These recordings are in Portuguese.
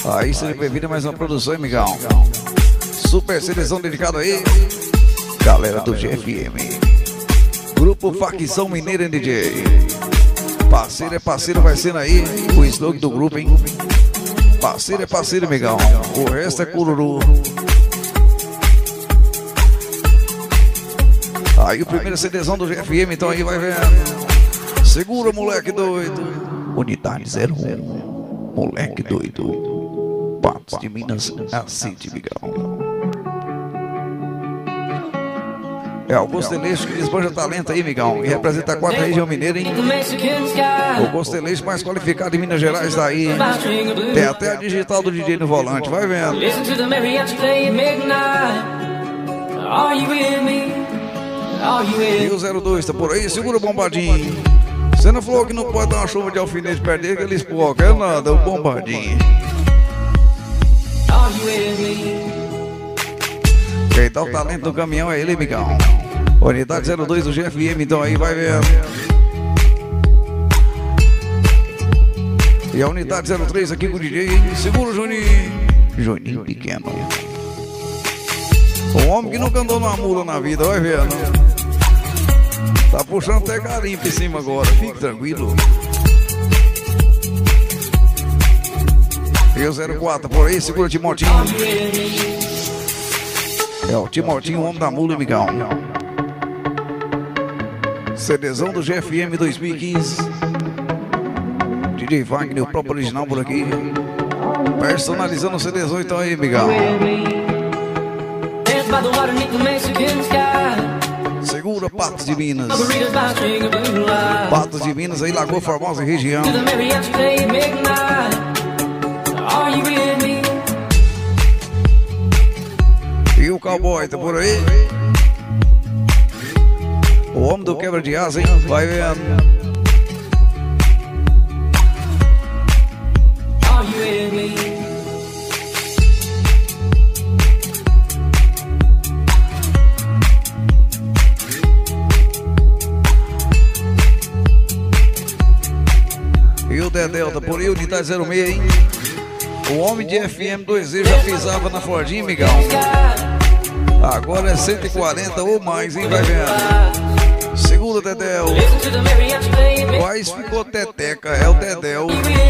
Aí seja bem-vindo a mais uma produção, hein, migão? Super seleção dedicada aí, galera do GFM. Grupo Facção Mineira DJ. Parceiro é parceiro, vai sendo aí o slogan do grupo, hein? Parceiro é parceiro, migão. O resto é cururu. Aí o primeiro CDzão do GFM, então aí vai vendo. Segura, moleque doido. Unidade 01. Moleque doido. Patos de Minas, assim de migão. É o Gosteleixo que desbanja talento aí, migão. E representa a 4 região mineira, hein? O Gosteleixo mais qualificado em Minas Gerais daí. Tem até a digital do DJ no volante, vai vendo. E o 02 tá por aí, segura o bombadinho. Você não falou que não pode dar uma chuva de alfinete perto dele, que ele espoca. É nada, é o bombadinho. Quem dá o talento do caminhão é ele, migão. Unidade 02 do GFM, então aí vai vendo. E a unidade 03 aqui com o DJ. Segura o Juninho. Juninho pequeno. O homem que nunca andou numa mula na vida, vai vendo. Tá puxando até garimpo em cima agora, fique tranquilo. E o 04 por aí, segura o Timotinho. É o Timotinho, o homem da mula, migão. CDzão do GFM 2015. DJ Wagner, o próprio original por aqui. Personalizando o CDzão então aí, migão. Segura Patos de Minas. Patos de Minas aí, Lagoa Formosa e região. E o cowboy tá por aí. O homem do quebra de asa, hein? Vai vendo. E o Dedel tá por aí, unidade 06, hein? O homem de FM 2E já pisava na Fordinha, migão. Agora é 140 ou mais, hein? Vai vendo. Segura, Dedel. Quase ficou teteca, é o Dedel.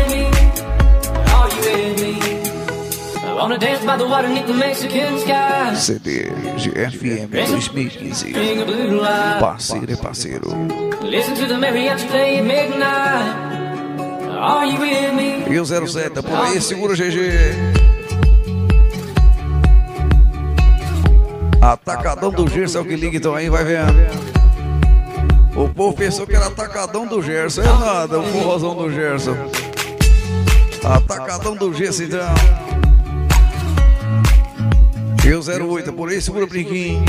CD GFM 2015. Parceiro é parceiro. E o 07 por aí, segura o GG. Atacadão do Gerson é o que liga, então aí vai vendo. O povo pensou que era atacadão do Gerson, é nada, o forrozão do Gerson. Atacadão do Gerson, então. E o 08 por aí, segura o brinquinho.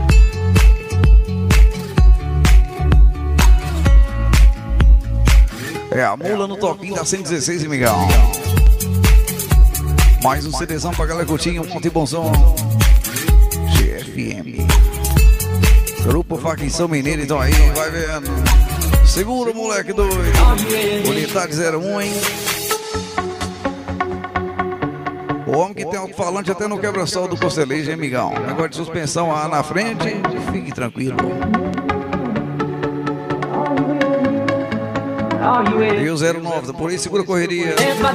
É a mula no toquinho da 116, migão. Mais um CDzão pra galera curtir, um monte de bom som. GFM. Grupo Facção Mineira, então aí, vai vendo. Segura, moleque doido. Unidade 01, hein? O homem que tem alto-falante até no quebra-sol do Costelejo, hein, migão? Negócio de suspensão lá na frente, fique tranquilo. E o 09, por aí segura a correria.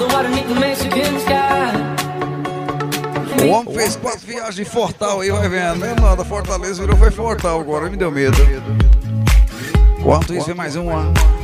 O homem fez 4 viagens de Fortal aí, vai vendo. Não é nada, Fortaleza virou, foi Fortal agora, me deu medo. Quanto isso, vem mais uma.